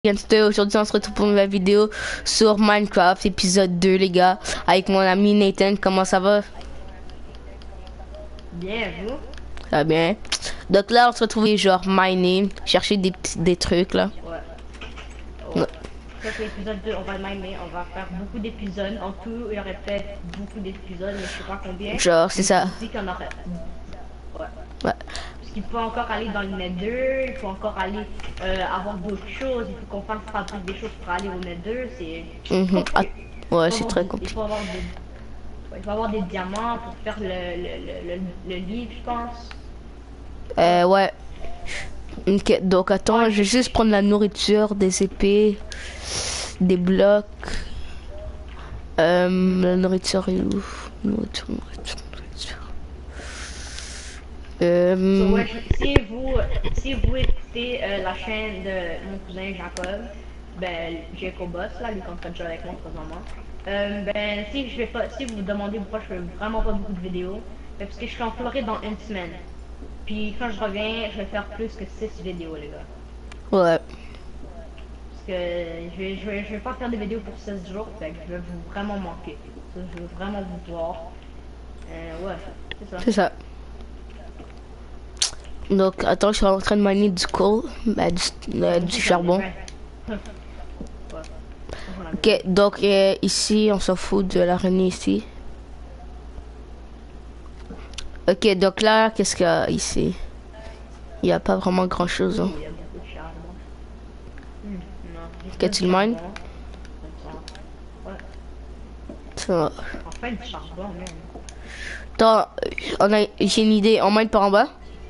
Gangster, aujourd'hui on se retrouve pour une nouvelle vidéo sur Minecraft épisode 2 les gars, avec mon ami Nathan. Comment ça va? Bien, vous? Ça va bien. Donc là on se retrouve genre miner, chercher des trucs là. Ouais. Ça c'est l'épisode 2, on va miner, on va faire beaucoup d'épisodes. En tout, il y aurait peut-être beaucoup d'épisodes, mais je sais pas combien. Genre c'est ça. Je dis qu'on aurait. Ouais. Ouais. Parce qu'il faut encore aller dans le Nether, il faut encore aller avoir d'autres choses, il faut qu'on fasse fabriquer des choses pour aller au Nether, c'est compliqué. Ouais, c'est très compliqué. Il faut avoir des diamants pour faire le livre, je pense. Ouais. Ok, donc attends, je vais juste prendre la nourriture, des épées, des blocs. La nourriture est où? Nourriture. So, ouais, si vous écoutez la chaîne de mon cousin Jacob, ben Jacobus là, lui qui est en train de jouer avec moi présentement, ben si vous vous demandez pourquoi je fais vraiment pas beaucoup de vidéos, ben, parce que je suis en Floride dans une semaine. Puis quand je reviens, je vais faire plus que 6 vidéos les gars. Ouais. Parce que je vais pas faire des vidéos pour 16 jours, fait que je vais vous vraiment manquer. Ça, je veux vraiment vous voir. Ouais, c'est ça. C'est ça. Donc attends, je suis en train de miner du coal, du charbon. Ouais. Ok, donc ici on s'en fout de l'araignée ici. Ok, donc là qu'est-ce qu'il y a ici? Il n'y a pas vraiment grand chose. Hein. Il y a beaucoup de charbon. Non, Ok, tu le mines? Ouais. Ça va. Enfin, du charbon, même. Attends, j'ai une idée, on mine par en bas?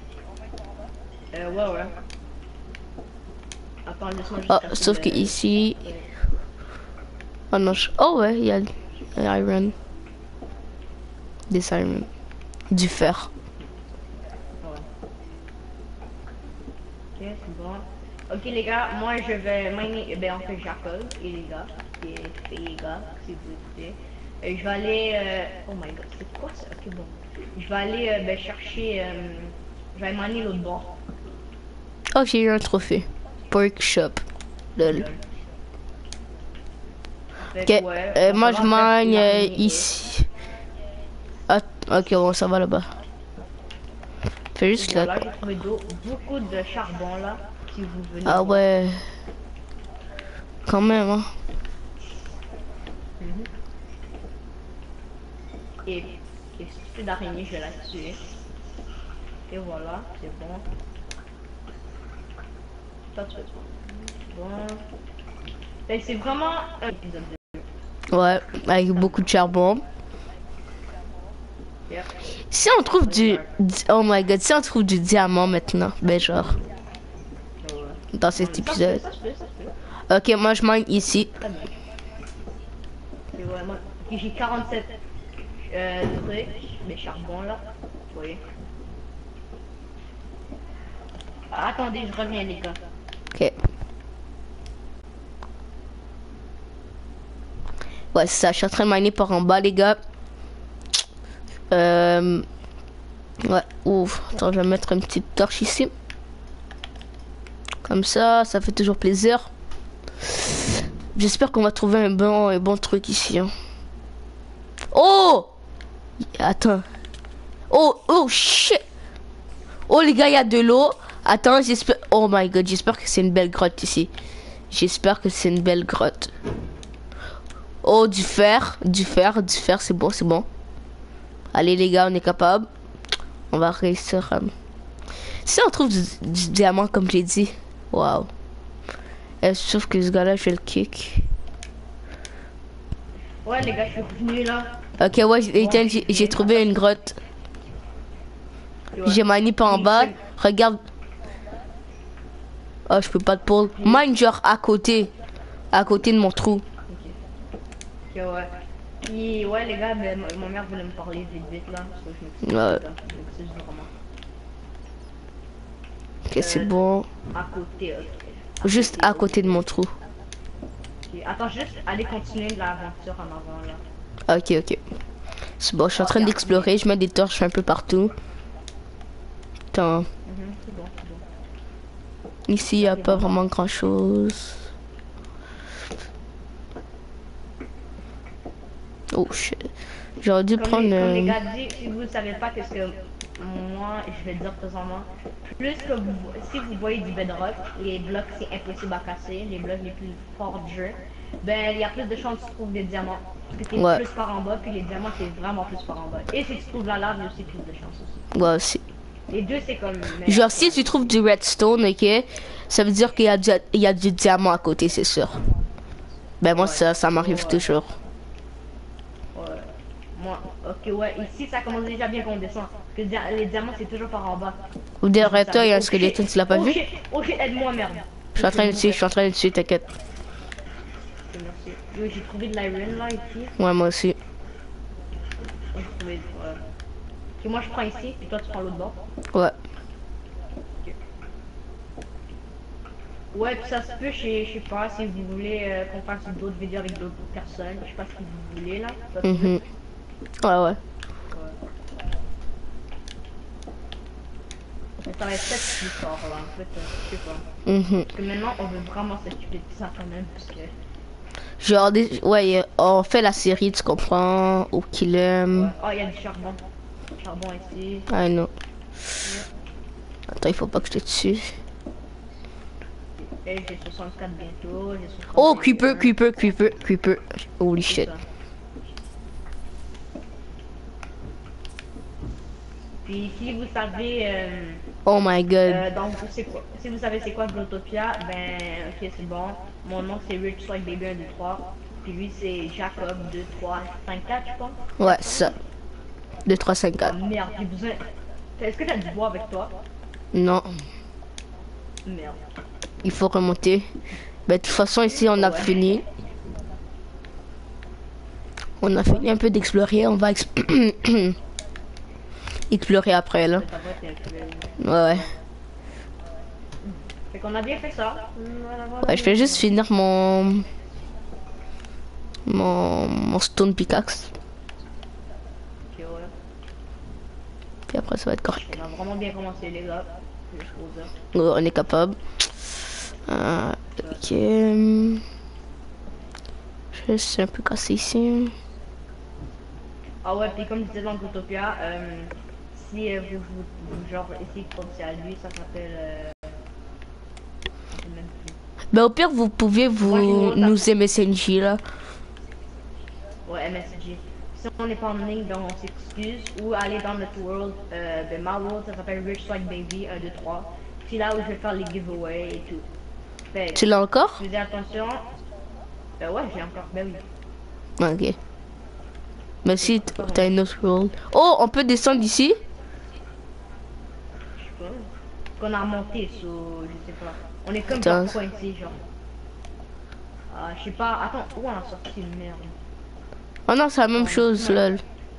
Ouais. Attends, laisse-moi juste Oh, casser sauf que ici... Oh non, oh ouais, il y a iron. Des iron. Du fer. Ok, c'est bon. Ok, les gars, moi je vais miner, ben en fait Jacob et les gars, et les gars, si vous écoutez. Je vais aller, oh my god, c'est quoi ça? Ok, bon. Je vais aller ben, chercher, je vais miner l'autre bord. Oh, j'ai eu un trophée. Pork shop. Lol. Fait Ok, que, ouais, moi je mine mine ici. Ah, ok, bon, ça va là-bas. Fais juste là. Voilà, j'ai trouvé beaucoup de charbon là, si vous venez. Ah voir. ouais. Quand même, hein. Et stupide d'araignée, je vais la tuer. Et voilà, c'est bon. Toi, tu fais bon. Ben, c'est vraiment un épisode de... Ouais, avec beaucoup de charbon. Yep. Si on trouve oh my god, si on trouve du diamant maintenant, ben genre, dans cet épisode. Ça se peut. Ok, moi je mine ici. Très bien. C'est vraiment... Ok, j'ai 47 trucs, des charbons là. Vous voyez. Ah, attendez, je reviens les gars. Ok. Ouais, c'est ça, je suis en train de miner par en bas, les gars. Ouais, ouf. Attends, je vais mettre une petite torche ici. Comme ça fait toujours plaisir. J'espère qu'on va trouver un bon truc ici. Hein. Oh! Attends. Oh, shit! Oh, les gars, il y a de l'eau. Attends, j'espère... Oh my god, j'espère que c'est une belle grotte ici. J'espère que c'est une belle grotte. Oh, du fer, c'est bon, c'est bon. Allez les gars, on est capable. On va réussir. Si on trouve du diamant comme j'ai dit. Waouh. Sauf que ce gars-là, je vais le kick. Ouais les gars, je suis revenu là. Ok, ouais, j'ai trouvé une grotte. J'ai miné pas en bas. Regarde. Oh, je peux pas te pull. Mine genre à côté. À côté de mon trou. Ok, ouais. Puis, ouais, les gars, ben, ma mère voulait me parler vite là. Parce que je me Ouais. c'est juste vraiment. Ok, c'est bon. À côté, ok. Juste à côté de mon trou. Okay. Attends, juste aller continuer l'aventure en avant là. Ok. C'est bon, je suis en train d'explorer. Je mets des torches un peu partout. Attends. C'est bon. Ici, il n'y a pas vraiment grand chose. Oh shit. J'aurais dû prendre... Comme les gars disent, si vous ne savez pas qu'est-ce que moi, je vais dire présentement, plus que vous, si vous voyez du bedrock, les blocs c'est impossible à casser, les blocs les plus forts du jeu, ben il y a plus de chances que tu trouves des diamants. Parce que t'es plus par en bas, puis les diamants c'est vraiment plus par en bas. Et si tu trouves la lave, il y a aussi plus de chances aussi. Ouais, aussi. Les deux c'est comme... Genre si tu trouves du redstone, ok, ça veut dire qu'il y a du diamant à côté, c'est sûr. Ben moi ça m'arrive toujours. Ouais. Moi, ok, ouais, ici ça commence déjà bien qu'on descend. Parce que les diamants c'est toujours par en bas. Ou derrière toi, il y a un squelette, tu l'as pas vu? Oh shit, aide-moi, merde. Je suis en train de dessus, je suis en train de dessus, t'inquiète. Merci. Yo, j'ai trouvé de l'iron là ici. Ouais, moi aussi. J'ai trouvé, ouais. Ok, moi je prends ici, et toi tu prends l'autre bord. Ouais. Okay. Ouais, puis ça se peut, je sais pas, si vous voulez qu'on fasse d'autres vidéos avec d'autres personnes, je sais pas ce que vous voulez là. Ça se peut. Ouais, ouais. Ça va être peut-être plus fort là, en fait, je sais pas. Parce que maintenant on veut vraiment s'occuper de ça quand même, parce que... Genre, ouais, on fait la série, tu comprends, au Kilem. Ouais. Oh, il y a du charbon. Charbon ici. I know. Attends, il faut pas que je te tue. Et j'ai 64 bientôt, j'ai 60. Oh, creeper. Holy shit. Puis si vous savez... Oh my god. donc, c'est quoi? Si vous savez c'est quoi Glotopia, ben, ok, c'est bon. Mon nom c'est Rich Swag Baby 1, 2, 3. Puis lui c'est Jacob 2, 3, 5, 4, je pense. Ouais, ça. 2, 3, 5, 4. Oh, merde, j'ai besoin. Est-ce que t'as du bois avec toi? Non. Merde. Il faut remonter. Ben, de toute façon, ici, on a fini. On a fini un peu d'explorer. On va explorer après, là. Ouais. Fait qu'on a bien fait ça. Ouais, je vais juste finir mon stone pickaxe. Ok, ouais. Puis après, ça va être correct. On a vraiment bien commencé, les gars. Ouais, on est capable. Ok. Je suis un peu cassé ici. Ah ouais, puis comme je disais dans Glotopia, si vous genre essayez de penser à lui, ça s'appelle... Ben au pire, vous pouvez nous MSNJ là. Ouais, MSG. Si on n'est pas en ligne, ben on s'excuse. Ou aller dans notre world, ben ma world, ça s'appelle Rich Swag Baby 1, 2, 3. C'est là où je vais faire les giveaways et tout. Ben, tu l'as encore? Faisez attention. Ouais, j'ai encore, ben oui. Ok. Mais si t'as une autre world. Oh, on peut descendre ici? Je sais pas. Qu'on a remonté, so, je sais pas. On est comme par coincé, genre. Ah, je sais pas. Attends, où on a sorti une merde? Oh non, c'est la même chose, lol.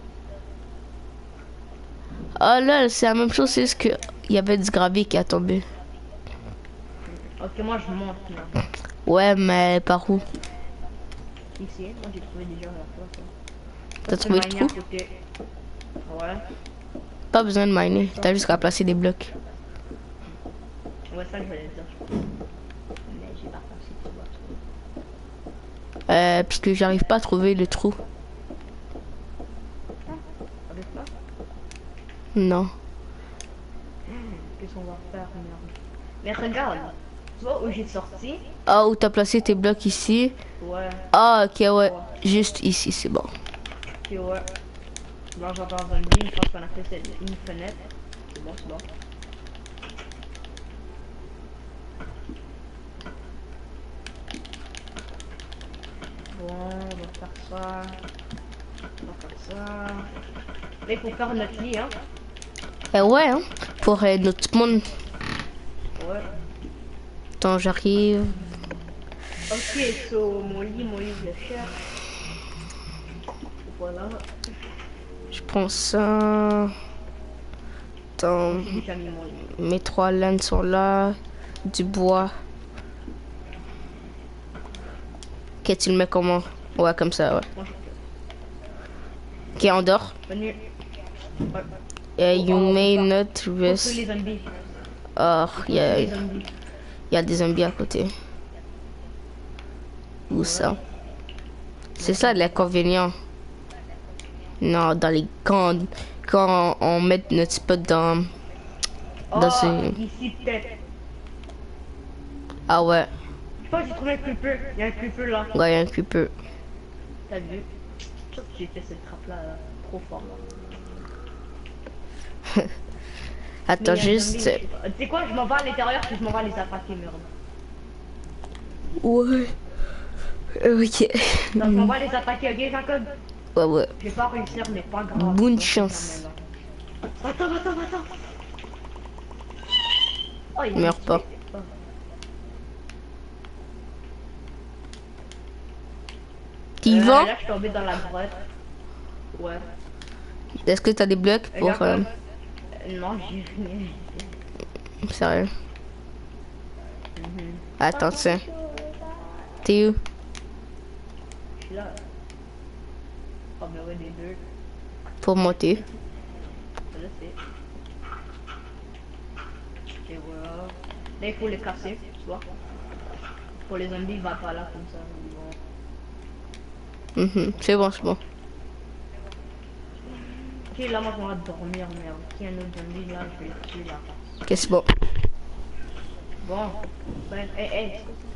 Oh lol, c'est la même chose, c'est juste que il y avait du gravier qui a tombé. Ok, moi je monte là. Ouais, mais par où? Ici, moi j'ai trouvé déjà la place. T'as trouvé le trou? Ouais. Pas besoin de miner, t'as juste qu'à placer des blocs. Ouais, ça je voulais dire. Mais j'ai pas pensé que Parce que j'arrive pas à trouver le trou. avec pas? Non. Qu'est-ce qu'on va faire, merde? Mais regarde, tu vois où j'ai sorti? Ah, où t'as placé tes blocs ici? Ouais. Ah, ok, ouais. Juste ici, c'est bon. Ok, ouais. Là, j'entends dans une ligne, je pense qu'on a fait une fenêtre. C'est bon, c'est bon. Bon, on va faire ça. On va faire ça. Là, il faut faire notre lit, hein. Ouais, hein. Pour notre monde. Ouais. Attends, j'arrive. Ok, so mon lit, je le cherche. Voilà. Je prends ça. Attends. J'ai déjà mis mon lit. Mes 3 laines sont là. Du bois. Ok, tu le mets comment? Ouais, comme ça, ouais. Ok, on dort. Venu. Yeah, you may not rest. Les zombies. Oh, il Les zombies. y a des zombies à côté. Où ça? C'est ça l'inconvénient. Non, dans les... Quand on met notre spot dans... Oh, Dans ce... ici peut-être. Ah ouais. Je pense que j'ai trouvé un creeper. Il y a un creeper là. Ouais, il y a un creeper. T'as vu? Je trouve que j'ai fait cette trappe là, trop fort. Attends, Mais il y a un juste... zombie, je sais pas. Tu sais quoi, je m'en vais à l'intérieur puis je m'en vais à les attaquer, merde. Ouais. Ok. Donc on va les attaquer, ok Jacob? Ouais, ouais. Je vais pas réussir, mais pas grave. Bonne Donc, chance. attends. Oh, il Meurs pas. Oh. T'y vas? Là, je suis tombé dans la grotte. Ouais. Est-ce que t'as des blocs pour... Jacob, non, j'ai rien. Sérieux? Attends, tiens. T'es où? Je suis là. Oh, mais ouais, des deux. Pour monter. Je sais. Et voilà. Là, il faut les casser, tu vois. Pour les zombies, il va pas là comme ça. Ils vont- C'est bon, c'est bon. Ok, là, moi, on va dormir, merde. Qui est un autre zombie là, je vais le tuer là. Ok, c'est bon. Bon. Ouais, hey.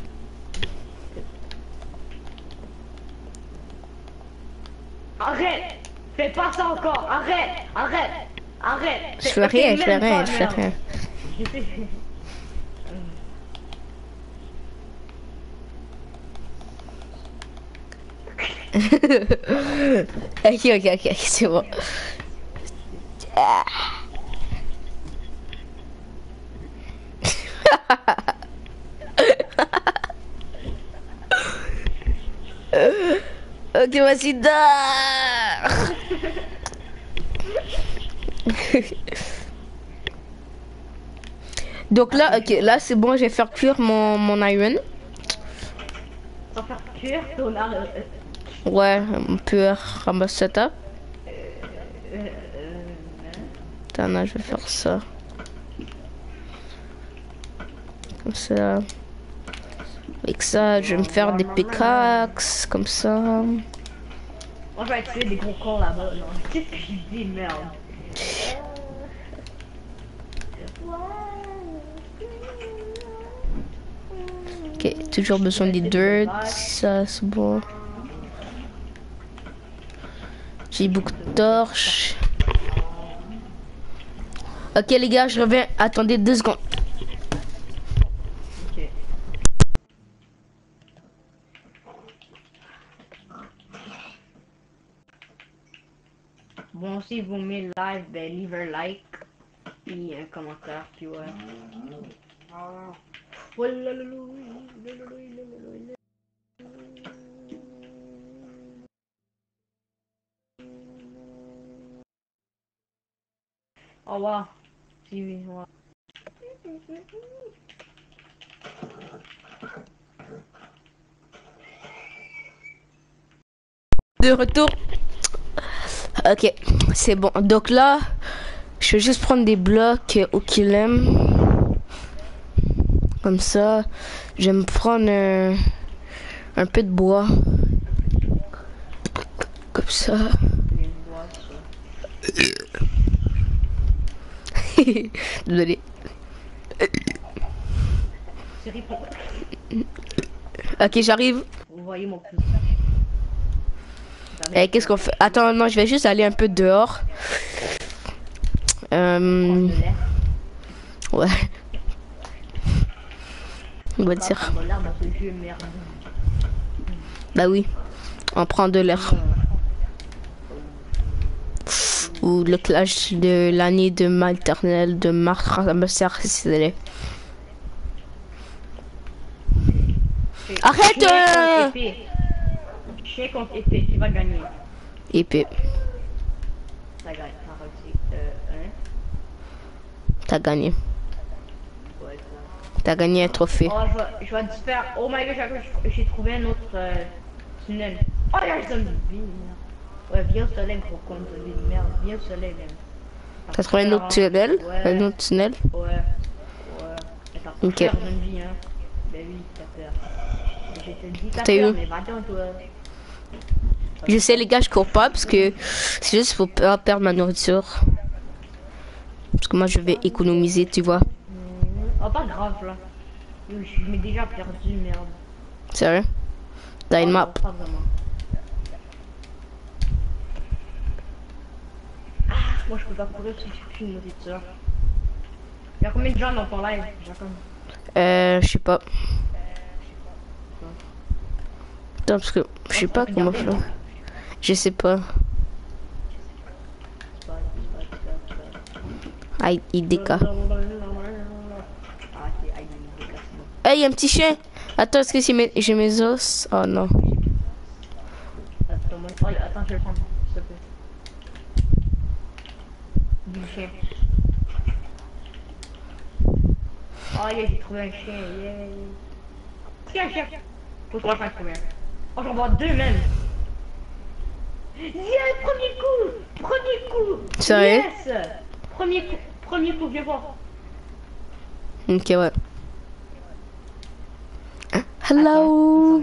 Arrête! Fais pas ça encore! Arrête! Je fais rien, je fais rien, je fais rien. Je sais. Ok, c'est bon. Ah. Ok, vas-y, dors. Donc là, ok, là c'est bon, je vais faire cuire mon iron. Sans faire cuire ton arme. Ouais, on peut ramasser ça. Attends, là, je vais faire ça. Comme ça. Avec ça, je vais me faire des pickaxes, comme ça. Moi, je vais tuer des gros cons là-bas, non? Qu'est-ce que j'ai dit, merde? Ok, toujours besoin des dirt, ça c'est bon. J'ai beaucoup de torches. Ok les gars, je reviens. Attendez 2 secondes. Ok. Bon, si vous aimez le live, ben, leave un like. Puis un commentaire, puis ouais. Au revoir. Suivez-moi. De retour. Ok, c'est bon. Donc là, je vais juste prendre des blocs au qu'il aime. Comme ça, je vais me prendre un peu de bois. Comme ça. Désolé. Ok, j'arrive. Vous voyez mon cul. Et qu'est-ce qu'on fait? Attends, non, je vais juste aller un peu dehors. Ouais. On va dire. Bah oui. On prend de l'air. Ou le clash de l'année de maternelle de Martha, ma sœur, c'est Arrête! Chien contre épée, tu vas gagner. Épée. Ça gagne, T'as gagné. Ouais, T'as gagné un trophée. oh, je vais te faire. Oh my god, j'ai trouvé un autre tunnel. Oh, il y a un zombie. Ouais, viens au soleil, gros con de zombie de merde. Viens au soleil, même. T'as trouvé un autre tunnel? Ouais. Un autre tunnel? Ouais. T'as Ok. peur, zombie, hein. Ben oui, t'as peur. Je te dis, t'as T'es peur, où? mais va-t'en, toi. Je sais les gars, je cours pas parce que c'est juste pour pas perdre ma nourriture. Parce que moi je vais économiser, tu vois. Oh, pas grave là. Je m'ai déjà perdu, merde. Sérieux? T'as une Oh, map. non, pas vraiment. Ah, moi je peux pas courir si je suis une nourriture. Il y a combien de gens dans ton live, Jacob? Je sais pas. Attends, parce que je sais pas comment faire. Je sais pas. Aïe, IDK. Ah, c'est aïe, c'est bon. Hey, y a un petit chien. Attends, est-ce que j'ai mes os? Oh non. Attends, attends, je vais le prendre, s'il te plaît. Du chien. Oh, yeah, j'ai trouvé un chien, yeah. Tiens, chien. Faut que je fasse combien? Oh, j'en vois deux même. Yeah, premier coup! Premier coup! Sérieux? Yes! Premier coup, viens voir. Ok, ouais. Hello.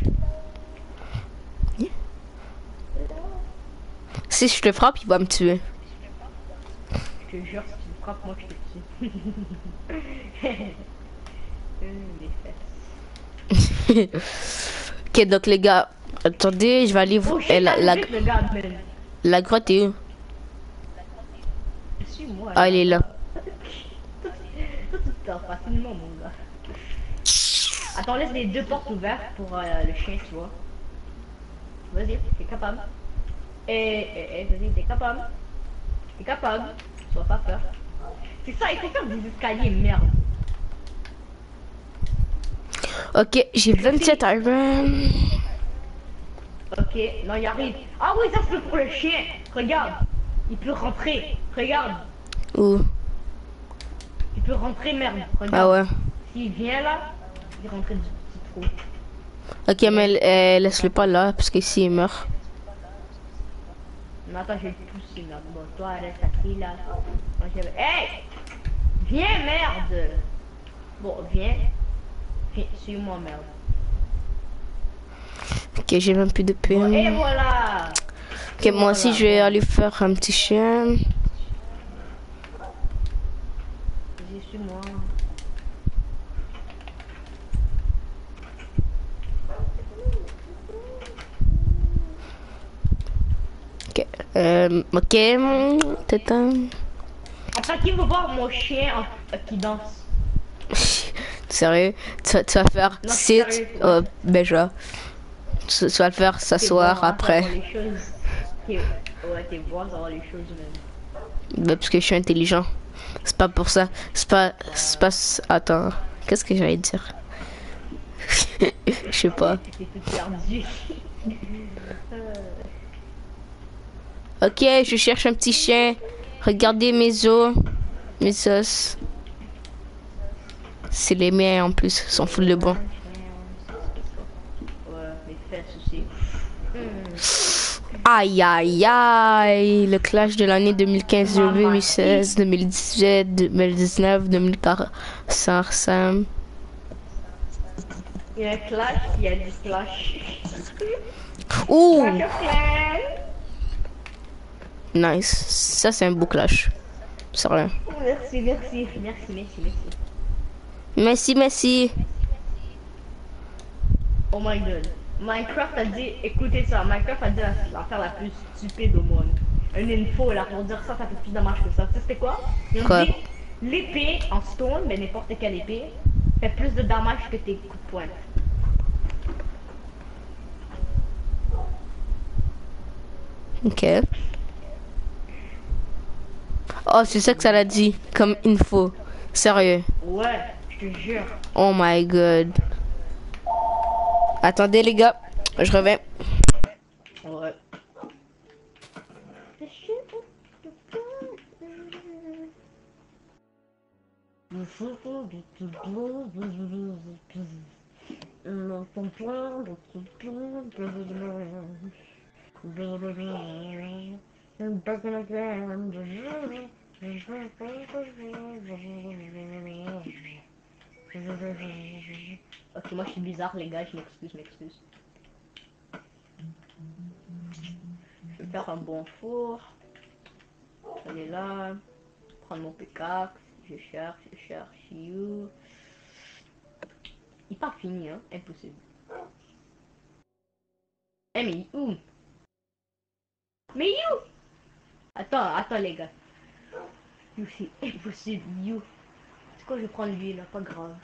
Si je te frappe, il va me tuer. Je te jure, si tu me frappes, moi je te tue. Les fesses. Ok, donc les gars, attendez, je vais aller Oh vous. shit, le gars, man. La grotte est où? Suis-moi. Ah, elle est là. Toi, tu t'en facilement, mon gars. Attends, laisse les deux portes ouvertes pour le chien, tu vois. Vas-y, t'es capable. Vas-y, t'es capable. T'es capable. Sois pas peur. C'est ça, il faut faire des escaliers, merde. Ok, j'ai 27 iron. Ok, non, il arrive. Ah oui, ça c'est pour le chien. Regarde. Il peut rentrer. Regarde. Où? Il peut rentrer, merde. Regarde. Ah ouais. S'il vient là, il rentre du petit trou. Ok, mais laisse-le pas là, parce qu'ici il meurt. Non, attends, je vais te pousser, merde. Bon, toi, reste assis là. Moi, je vais... Hey! Viens, merde! Bon, viens. Viens, suis-moi, merde. Ok, j'ai même plus de Bon, pain. et voilà! Ok, moi aussi je vais aller faire un petit chien. Vas-y, suis-moi. Ok, ok, tata. Attends, qui veut voir mon chien qui danse? Sérieux, tu vas faire Non, sit, sérieux, ouais. Beja. Tu vas le faire s'asseoir Bon, hein, après. savoir les choses. Ouais, t'es bon, savoir les choses même. Bah, parce que je suis intelligent. C'est pas pour ça. C'est pas. Attends, qu'est-ce que j'allais dire? Je sais pas. T'es tout perdu. Ok, je cherche un petit chien. Regardez mes os, mes os. C'est les miens en plus, s'en fout de bon. Ouais, mes fesses aussi. Aïe aïe aïe, le clash de l'année 2015, 2016, 2017, 2019, 2014, ça ressemble. Il y a un clash, il y a du clash. Ouh, Clash of Clans. nice, ça c'est un beau clash. Sérieux. Merci, merci, merci, merci, merci. Merci, merci. Oh my god. Minecraft a dit, écoutez ça, Minecraft a dit l'affaire la plus stupide au monde. Une info là pour dire ça, ça fait plus dommage que ça. Tu sais c'était quoi? Ils ont Quoi? dit, l'épée en stone, mais n'importe quelle épée, fait plus de damage que tes coups de poing. Ok. Oh, c'est ça que ça l'a dit, comme info. Sérieux. Ouais, je te jure. Oh my god. Attendez les gars, je reviens. Ouais. Ok, moi je suis bizarre les gars, je m'excuse, je m'excuse. Je vais faire un bon four. On est là. Prendre mon pickaxe. Je cherche. You. Il n'est pas fini, hein. Impossible. Eh, mais où? Mais you! Attends, les gars. You, c'est impossible. You. C'est quoi, je vais prendre lui, là. Pas grave.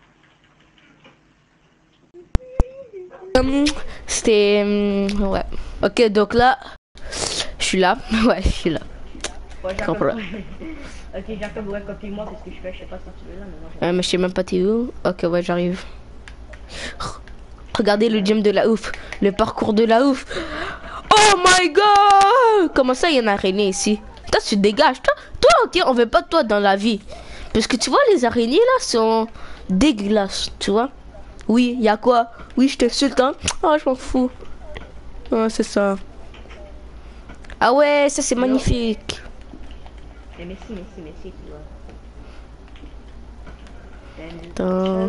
C'était... ouais. Ok, donc là, je suis là. Ouais, je suis là. Ouais, Jacob, ok, Jacob, ouais, copie-moi parce que je sais pas si tu veux là, mais moi mais je sais même pas t'es où. Ok, ouais, j'arrive. Regardez le gym de la ouf. Le parcours de la ouf. Oh my god! Comment ça, il y a une araignée ici? Toi, tu dégages. Toi, ok, on veut pas de toi dans la vie. Parce que tu vois, les araignées là sont dégueulasses, tu vois. Oui, il y a quoi? Oui, je t'insulte, hein? Oh, je m'en fous. Ouais, c'est ça. Ah ouais, ça c'est magnifique. Mais merci, tu vois. Attends.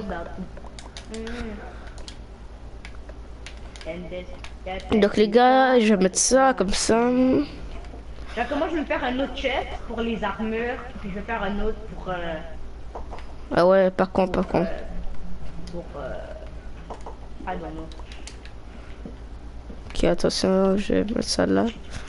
Donc les gars, je vais mettre ça comme ça. Jacob, moi je vais me faire un autre chest pour les armures, puis je vais faire un autre pour... Ah ouais, par contre. I don't know. Ok, attention, je vais mettre ça là.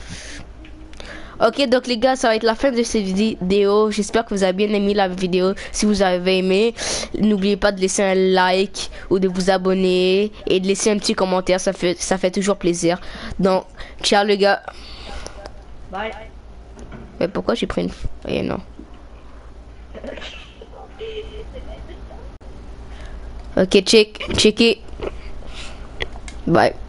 Ok, donc les gars, ça va être la fin de cette vidéo. J'espère que vous avez bien aimé la vidéo. Si vous avez aimé, n'oubliez pas de laisser un like ou de vous abonner et de laisser un petit commentaire. Ça fait toujours plaisir. Donc, ciao les gars. Bye. Mais pourquoi j'ai pris une... Eh non. Ok, check it. Bye.